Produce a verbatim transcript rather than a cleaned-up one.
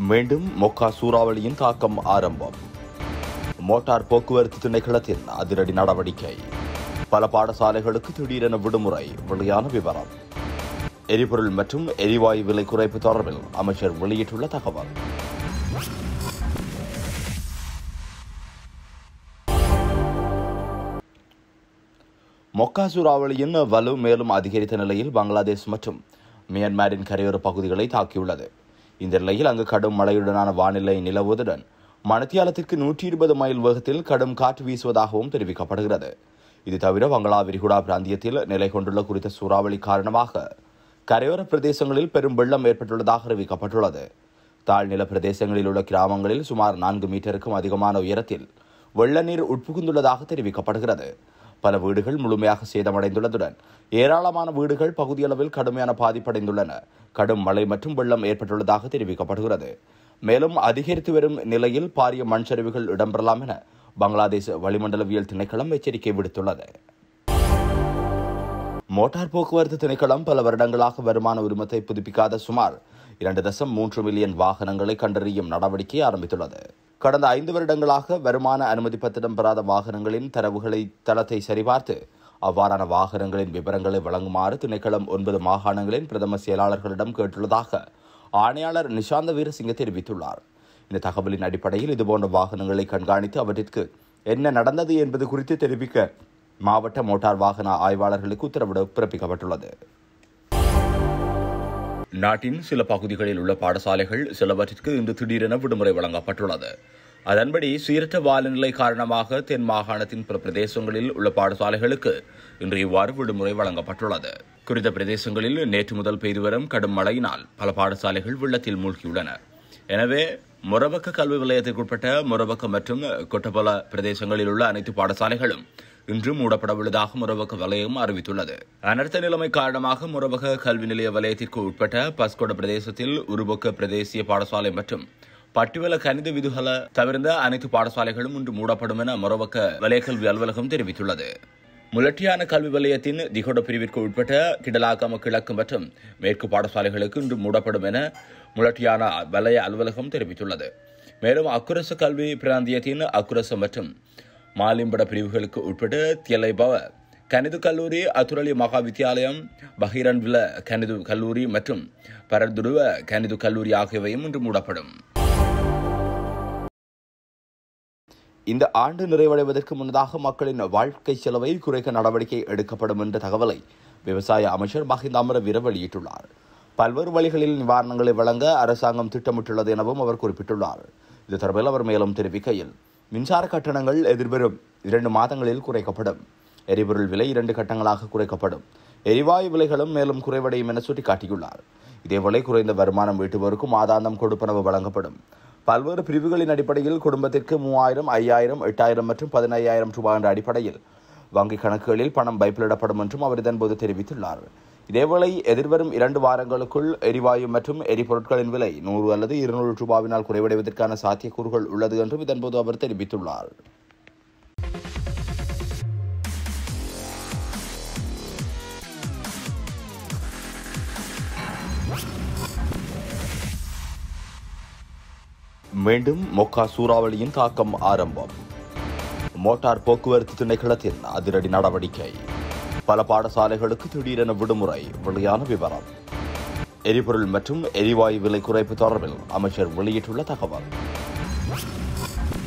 மீண்டும் மொக்கா சூறாவளியின் தாக்கம் ஆரம்பம். மோட்டார் போக்குவரத்து திணைக்களத்தின் அதிரடி நடவடிக்கை. பல பாடசாலைகளுக்கு திடீரென விடுமுறை. வெளியான விவரம். எரிபொருள் மற்றும் எரிவாயு விலை குறைப்பு தொடர்பில் அமைச்சர் வெளியிட்டுள்ள தகவல். மொக்கா சூறாவளியின் வலு மேலும் அதிகரித்த நிலையில் பங்களாதேஷ் மற்றும் மியான்மரின் கரையோர பகுதிகளை தாக்கியுள்ளது. இந்த நிலையில் அங்கு கடும் மழையுடனான வானிலை நிலவுவதுடன் மணித்தியாலத்திற்கு நூற்றி இருபது மைல் வேகத்தில் கடும் காற்று வீசுவதாகவும் தெரிவிக்கப்படுகிறது. இது தவிர வங்களா விரிகுடா பிராந்தியத்தில் நிலை கொண்டுள்ள குறித்த சூறாவளி காரணமாக கரையோர பிரதேசங்களில் பெரும் வெள்ளம் ஏற்பட்டுள்ளதாக அறிவிக்கப்பட்டுள்ளது. தாழ்நில பிரதேசங்களில் உள்ள கிராமங்களில் சுமார் நான்கு மீட்டருக்கும் அதிகமான உயரத்தில் வெள்ள நீர் உட்புகுந்துள்ளதாக தெரிவிக்கப்படுகிறது. பல வீடுகள் முழுமையாக சேதமடைந்துள்ளதுடன் ஏராளமான வீடுகள் பகுதியளவில் கடுமையான பாதிப்படைந்துள்ளன. கடும் மழை மற்றும் வெள்ளம் ஏற்பட்டுள்ளதாக தெரிவிக்கப்படுகிறது. மேலும் அதிகரித்து வரும் நிலையில் பாரிய மண் சரிவுகள் இடம்பெறலாம் என பங்களாதேஷ் வளிமண்டலவியல் திணைக்களம் எச்சரிக்கை விடுத்துள்ளது. மோட்டார் போக்குவரத்து திணைக்களம் பல வருடங்களாக வருமான உரிமத்தை புதுப்பிக்காத சுமார் இரண்டு தசம் மூன்று மில்லியன் வாகனங்களை கண்டறியும் நடவடிக்கை ஆரம்பித்துள்ளது. கடந்த ஐந்து வருடங்களாக வருமான அனுமதி பத்திரம் பெறாத வாகனங்களின் தரவுகளை தளத்தை சரிபார்த்து அவ்வாறான வாகனங்களின் விவரங்களை வழங்குமாறு திணைக்களம் ஒன்பது மாகாணங்களின் பிரதம செயலாளர்களிடம் கேட்டுள்ளதாக ஆணையாளர் நிஷாந்த வீரசிங்க தெரிவித்துள்ளார். இந்த தகவலின் அடிப்படையில் இதுபோன்ற வாகனங்களை கண்காணித்து அவற்றிற்கு என்ன நடந்தது என்பது குறித்து தெரிவிக்க மாவட்ட மோட்டார் வாகன ஆய்வாளர்களுக்கு உத்தரவு பிறப்பிக்கப்பட்டுள்ளது. நாட்டின் சில பகுதிகளில் உள்ள பாடசாலைகள் சிலவற்றிற்கு இன்று திடீரென விடுமுறை வழங்கப்பட்டுள்ளது. அதன்படி சீரற்ற வானிலை காரணமாக தென் மாகாணத்தின் பிற பிரதேசங்களில் உள்ள பாடசாலைகளுக்கு இன்று இவ்வாறு விடுமுறை வழங்கப்பட்டுள்ளது. குறித்த பிரதேசங்களில் நேற்று முதல் பெய்து வரும் கடும் மழையினால் பல பாடசாலைகள் வெள்ளத்தில் மூழ்கியுள்ளன. எனவே முரபக்க கல்வி வலயத்திற்குட்பட்ட முரபக்க மற்றும் கொட்டபல பிரதேசங்களில் உள்ள அனைத்து பாடசாலைகளும் இன்று மூடப்படவுள்ளதாக முரபக்க வலயம் அறிவித்துள்ளது. அனர்த்த நிலைமை காரணமாக முரபக்க கல்வி நிலைய வலயத்திற்கு உட்பட்ட பஸ்கொட பிரதேசத்தில் உருபொக்க பிரதேசிய பாடசாலை மற்றும் பட்டிவல கணித விதுகல தவிர்ந்த அனைத்து பாடசாலைகளும் இன்று மூடப்படும் என முரபக்க வலய கல்வி அலுவலகம் தெரிவித்துள்ளது. முலட்டியான கல்வி வலயத்தின் திகொட பிரிவிற்கு உட்பட்ட கிடலாக்கம கிழக்கு மற்றும் மேற்கு பாடசாலைகளுக்கு இன்று மூடப்படும் என முலட்டியான வலய அலுவலகம் தெரிவித்துள்ளது. மேலும் அக்குரச கல்வி பிராந்தியத்தின் அக்குரச மற்றும் மாலிம்பட பிரிவுகளுக்கு உட்பட்டு தியலைபவ கணித கல்லூரி, அத்துரலி மகா வித்தியாலயம், பஹீரன்வில கணித கல்லூரி மற்றும் பரதுருவ கணித கல்லூரி ஆகியவையும் இன்று மூடப்படும். இந்த ஆண்டு நிறைவடைவதற்கு முன்னதாக மக்களின் வாழ்க்கை செலவை குறைக்க நடவடிக்கை எடுக்கப்படும் என்ற தகவலை விவசாய அமைச்சர் மஹிந்த அமரவீர வெளியிட்டுள்ளார். பல்வேறு வழிகளில் நிவாரணங்களை வழங்க அரசாங்கம் திட்டமிட்டுள்ளது எனவும் அவர் குறிப்பிட்டுள்ளார். இது தொடர்பில் அவர் மேலும் தெரிவிக்கையில், மின்சார கட்டணங்கள் எதிர்வரும் இரண்டு மாதங்களில் குறைக்கப்படும். எரிபொருள் விலை இரண்டு கட்டங்களாக குறைக்கப்படும். எரிவாயு விலைகளும் மேலும் குறைவடையும் என சுட்டிக்காட்டியுள்ளார். இதேவேளை குறைந்த வருமானம் ஈட்டுவோருக்கும் மாதாந்தம் கொடுப்பனவு வழங்கப்படும். பல்வேறு பிரிவுகளின் அடிப்படையில் குடும்பத்திற்கு மூவாயிரம், ஐயாயிரம், எட்டாயிரம் மற்றும் பதினையாயிரம் ரூபாய் என்ற அடிப்படையில் வங்கிக் கணக்குகளில் பணம் வைப்பிலிடப்படும் என்றும் அவர் இதன்போது தெரிவித்துள்ளார். இதேவேளை எதிர்வரும் இரண்டு வாரங்களுக்குள் எரிவாயு மற்றும் எரிபொருட்களின் விலை நூறு அல்லது இருநூறு ரூபாவினால் குறைவடைவதற்கான சாத்தியக்கூறுகள் உள்ளது என்றும் இதன்போது அவர் தெரிவித்துள்ளார். மீண்டும் மொக்கா சூறாவளியின் தாக்கம் ஆரம்பம். மோட்டார் போக்குவரத்து திணைக்களத்தின் அதிரடி நடவடிக்கை. பல பாடசாலைகளுக்கு திடீரென விடுமுறை. வெளியான விவரம். எரிபொருள் மற்றும் எரிவாயு விலை குறைப்பு தொடர்பில் அமைச்சர் வெளியிட்டுள்ள தகவல்.